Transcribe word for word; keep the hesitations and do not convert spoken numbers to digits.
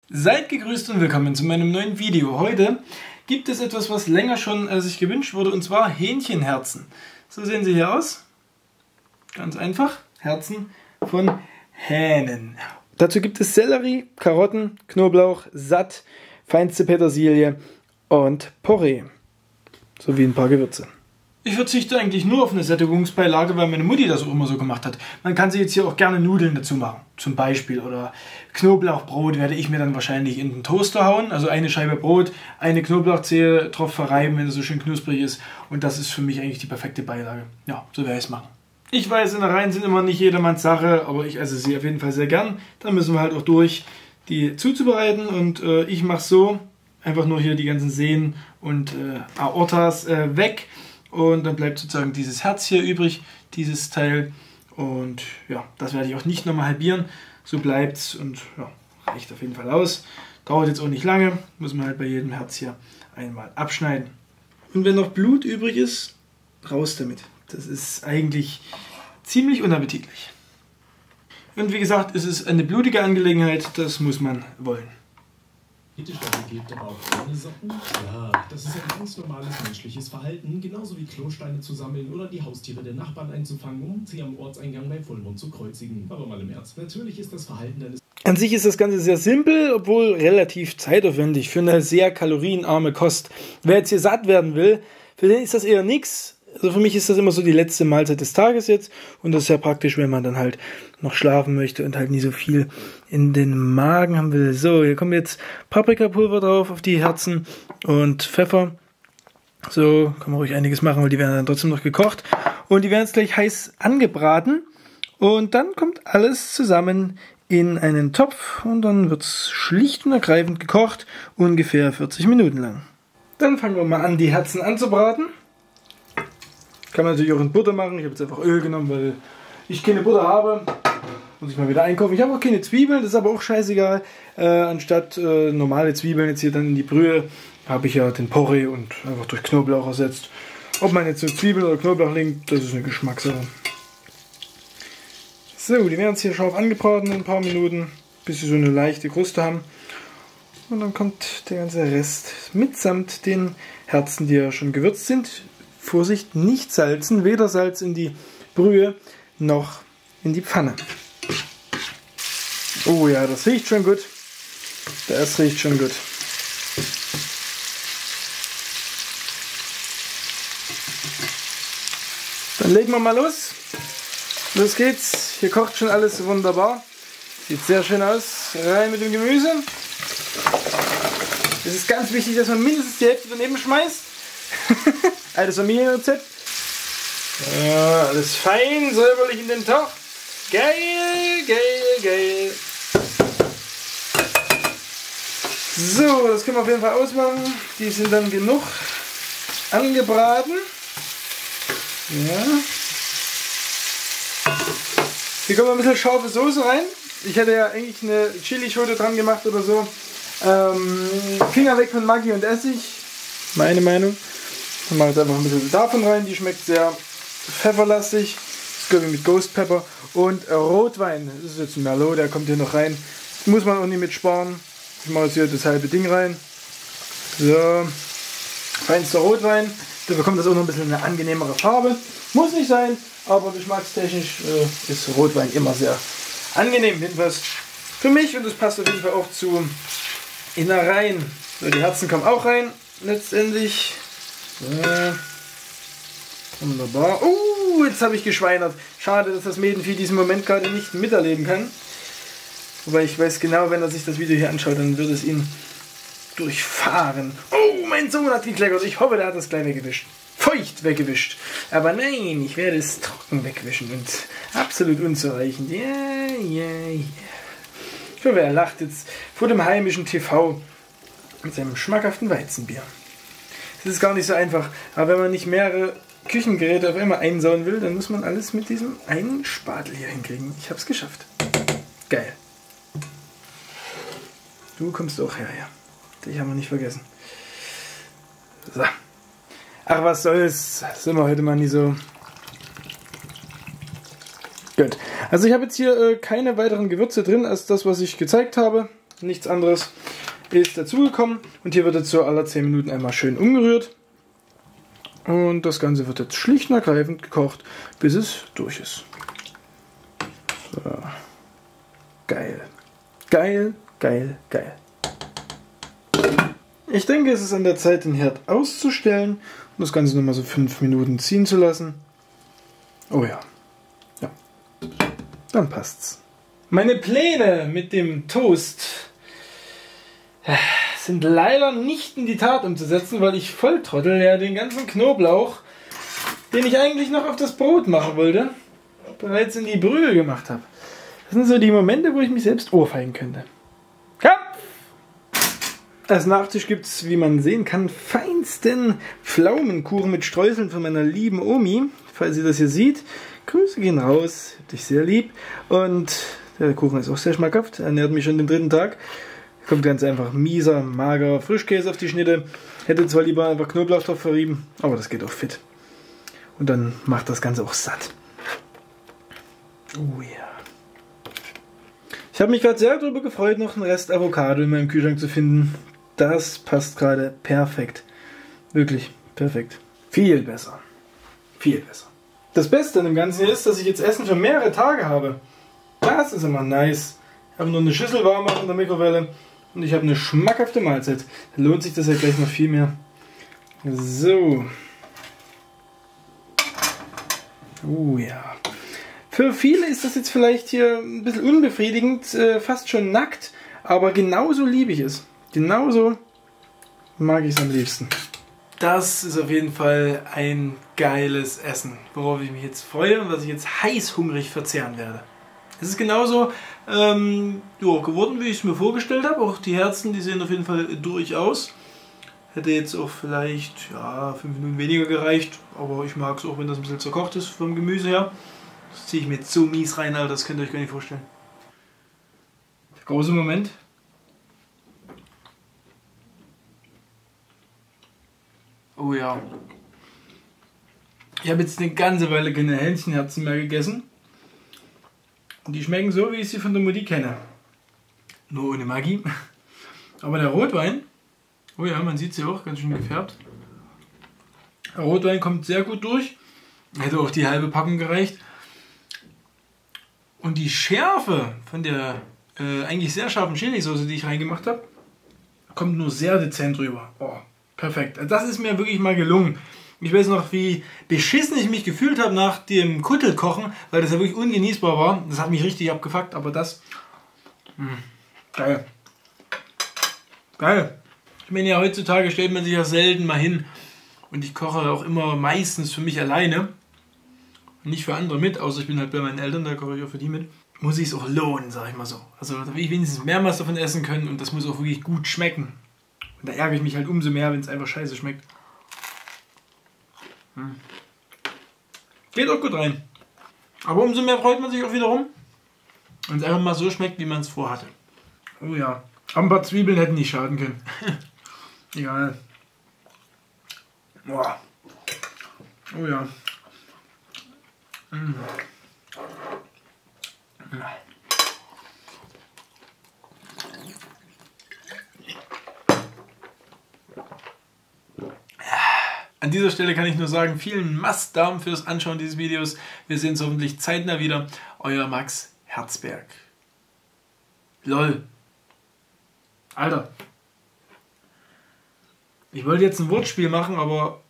Seid gegrüßt und willkommen zu meinem neuen Video. Heute gibt es etwas, was länger schon äh, sich gewünscht wurde, und zwar Hähnchenherzen. So sehen sie hier aus. Ganz einfach. Herzen von Hähnen. Dazu gibt es Sellerie, Karotten, Knoblauch, Satt, feinste Petersilie und Porree. Sowie ein paar Gewürze. Ich verzichte eigentlich nur auf eine Sättigungsbeilage, weil meine Mutti das auch immer so gemacht hat. Man kann sich jetzt hier auch gerne Nudeln dazu machen, zum Beispiel. Oder Knoblauchbrot werde ich mir dann wahrscheinlich in den Toaster hauen. Also eine Scheibe Brot, eine Knoblauchzehe drauf verreiben, wenn es so schön knusprig ist. Und das ist für mich eigentlich die perfekte Beilage. Ja, so werde ich es machen. Ich weiß, Innereien sind immer nicht jedermanns Sache, aber ich esse sie auf jeden Fall sehr gern. Da müssen wir halt auch durch, die zuzubereiten. Und äh, ich mache es so, einfach nur hier die ganzen Sehnen und äh, Aortas äh, weg. Und dann bleibt sozusagen dieses Herz hier übrig, dieses Teil. Und ja, das werde ich auch nicht nochmal halbieren. So bleibt es und ja, reicht auf jeden Fall aus. Dauert jetzt auch nicht lange. Muss man halt bei jedem Herz hier einmal abschneiden. Und wenn noch Blut übrig ist, raus damit. Das ist eigentlich ziemlich unappetitlich. Und wie gesagt, es ist eine blutige Angelegenheit. Das muss man wollen. Stoffe gibt, aber auch ohne Socken? Ja, das ist ein ganz normales menschliches Verhalten, genauso wie Klosteine zu sammeln oder die Haustiere der Nachbarn einzufangen, um sie am Ortseingang bei Vollmond zu kreuzigen. Aber mal im Ernst, natürlich ist das Verhalten deines... An sich ist das Ganze sehr simpel, obwohl relativ zeitaufwendig für eine sehr kalorienarme Kost. Wer jetzt hier satt werden will, für den ist das eher nichts. Also für mich ist das immer so die letzte Mahlzeit des Tages jetzt, und das ist ja praktisch, wenn man dann halt noch schlafen möchte und halt nie so viel in den Magen haben will. So, hier kommt jetzt Paprikapulver drauf auf die Herzen und Pfeffer. So, kann man ruhig einiges machen, weil die werden dann trotzdem noch gekocht. Und die werden jetzt gleich heiß angebraten. Und dann kommt alles zusammen in einen Topf und dann wird es schlicht und ergreifend gekocht, ungefähr vierzig Minuten lang. Dann fangen wir mal an, die Herzen anzubraten. Kann man natürlich auch in Butter machen. Ich habe jetzt einfach Öl genommen, weil ich keine Butter habe. Muss ich mal wieder einkaufen. Ich habe auch keine Zwiebeln, das ist aber auch scheißegal. Äh, anstatt äh, normale Zwiebeln jetzt hier dann in die Brühe, habe ich ja den Porree und einfach durch Knoblauch ersetzt. Ob man jetzt so Zwiebeln oder Knoblauch legt, das ist eine Geschmackssache. So, die werden jetzt hier scharf angebraten in ein paar Minuten, bis sie so eine leichte Kruste haben. Und dann kommt der ganze Rest mitsamt den Herzen, die ja schon gewürzt sind. Vorsicht, nicht salzen, weder Salz in die Brühe noch in die Pfanne. Oh ja, das riecht schon gut. Das riecht schon gut. Dann legen wir mal los. Los geht's. Hier kocht schon alles wunderbar. Sieht sehr schön aus. Rein mit dem Gemüse. Es ist ganz wichtig, dass man mindestens die Hälfte daneben schmeißt. Altes Familienrezept. Ja, alles fein, säuberlich in den Topf. Geil, geil, geil. So, das können wir auf jeden Fall ausmachen. Die sind dann genug angebraten. Ja. Hier kommt ein bisschen scharfe Soße rein. Ich hätte ja eigentlich eine Chilischote dran gemacht oder so. Ähm, Finger weg von Maggi und Essig. Meine Meinung. Dann mache ich jetzt einfach ein bisschen davon rein. Die schmeckt sehr pfefferlastig. Das glaube ich mit Ghost Pepper. Und Rotwein. Das ist jetzt ein Merlot, der kommt hier noch rein. Das muss man auch nicht mit sparen. Ich mache jetzt hier das halbe Ding rein. So. Feinster Rotwein. Da bekommt das auch noch ein bisschen eine angenehmere Farbe. Muss nicht sein, aber geschmackstechnisch äh, ist Rotwein immer sehr angenehm. Jedenfalls für mich, und das passt auf jeden Fall auch zu Innereien. So, die Herzen kommen auch rein. Letztendlich. So. Wunderbar. Uh, jetzt habe ich geschweinert. Schade, dass das Mädenvieh diesen Moment gerade nicht miterleben kann. Wobei ich weiß genau, wenn er sich das Video hier anschaut, dann wird es ihn durchfahren. Oh, mein Sohn hat gekleckert. Ich hoffe, der hat das gleich weggewischt. Feucht weggewischt. Aber nein, ich werde es trocken wegwischen und absolut unzureichend. Ja, ja, ja. Ich hoffe, er lacht jetzt vor dem heimischen T V mit seinem schmackhaften Weizenbier. Das ist gar nicht so einfach, aber wenn man nicht mehrere Küchengeräte auf einmal einsauen will, dann muss man alles mit diesem einen Spatel hier hinkriegen. Ich habe es geschafft. Geil. Du kommst auch her, ja. Dich haben wir nicht vergessen. So. Ach, was soll's. Sind wir heute mal nie so. Gut. Also ich habe jetzt hier äh, keine weiteren Gewürze drin als das, was ich gezeigt habe. nichts anderes ist dazugekommen. Und hier wird jetzt so alle zehn Minuten einmal schön umgerührt. Und das Ganze wird jetzt schlicht und ergreifend gekocht, bis es durch ist. So. Geil. Geil, geil, geil. Ich denke, es ist an der Zeit, den Herd auszustellen und das Ganze nochmal so fünf Minuten ziehen zu lassen. Oh ja. Ja. Dann passt's. Meine Pläne mit dem Toast sind leider nicht in die Tat umzusetzen, weil ich Volltrottel ja den ganzen Knoblauch, den ich eigentlich noch auf das Brot machen wollte, bereits in die Brühe gemacht habe. Das sind so die Momente, wo ich mich selbst ohrfeigen könnte. Ja. Als Nachtisch gibt es, wie man sehen kann, feinsten Pflaumenkuchen mit Streuseln von meiner lieben Omi. Falls ihr das hier sieht, Grüße gehen raus, hab dich sehr lieb. Und der Kuchen ist auch sehr schmackhaft, ernährt mich schon den dritten Tag. Kommt ganz einfach mieser, magerer Frischkäse auf die Schnitte. Hätte zwar lieber einfach Knoblauch drauf verrieben, aber das geht auch fit. Und dann macht das Ganze auch satt. Oh ja. Ich habe mich gerade sehr darüber gefreut, noch einen Rest Avocado in meinem Kühlschrank zu finden. Das passt gerade perfekt. Wirklich perfekt. Viel besser. Viel besser. Das Beste an dem Ganzen ist, dass ich jetzt Essen für mehrere Tage habe. Das ist immer nice. Ich habe nur eine Schüssel warm machen in der Mikrowelle und ich habe eine schmackhafte Mahlzeit. Da lohnt sich das ja gleich noch viel mehr. So. Oh ja. Für viele ist das jetzt vielleicht hier ein bisschen unbefriedigend, äh, fast schon nackt, aber genauso liebe ich es. Genauso mag ich es am liebsten. Das ist auf jeden Fall ein geiles Essen, worauf ich mich jetzt freue und was ich jetzt heißhungrig verzehren werde. Es ist genauso ähm, ja, geworden, wie ich es mir vorgestellt habe. Auch die Herzen, die sehen auf jeden Fall durch aus. Hätte jetzt auch vielleicht ja, fünf Minuten weniger gereicht, aber ich mag es auch, wenn das ein bisschen zerkocht ist vom Gemüse her. Das ziehe ich mir jetzt so mies rein, Alter, das könnt ihr euch gar nicht vorstellen. Der große Moment. Oh ja. Ich habe jetzt eine ganze Weile keine Hähnchenherzen mehr gegessen. Und die schmecken so, wie ich sie von der Mutti kenne. Nur ohne Magie. Aber der Rotwein, oh ja, man sieht sie auch, ganz schön gefärbt. Der Rotwein kommt sehr gut durch. Hätte auch die halbe Packung gereicht. Und die Schärfe von der äh, eigentlich sehr scharfen Chilisauce, die ich reingemacht habe, kommt nur sehr dezent rüber. Oh, perfekt. Also das ist mir wirklich mal gelungen. Ich weiß noch, wie beschissen ich mich gefühlt habe nach dem Kuttelkochen, weil das ja wirklich ungenießbar war. Das hat mich richtig abgefuckt, aber das... Mh, geil. Geil. Ich meine, ja, heutzutage stellt man sich ja selten mal hin. Und ich koche auch immer meistens für mich alleine. Nicht für andere mit, außer ich bin halt bei meinen Eltern, da koche ich auch für die mit. Muss ich es auch lohnen, sag ich mal so. Also da will ich wenigstens mehrmals davon essen können und das muss auch wirklich gut schmecken. Und da ärgere ich mich halt umso mehr, wenn es einfach scheiße schmeckt. Hm. Geht auch gut rein. Aber umso mehr freut man sich auch wiederum, wenn es einfach mal so schmeckt, wie man es vorhatte. Oh ja. Aber ein paar Zwiebeln hätten nicht schaden können. Egal. Boah. Oh ja. Mm. An dieser Stelle kann ich nur sagen, vielen Mastdarm fürs Anschauen dieses Videos. Wir sehen uns hoffentlich zeitnah wieder. Euer Max Herzberg. Lol. Alter. Ich wollte jetzt ein Wortspiel machen, aber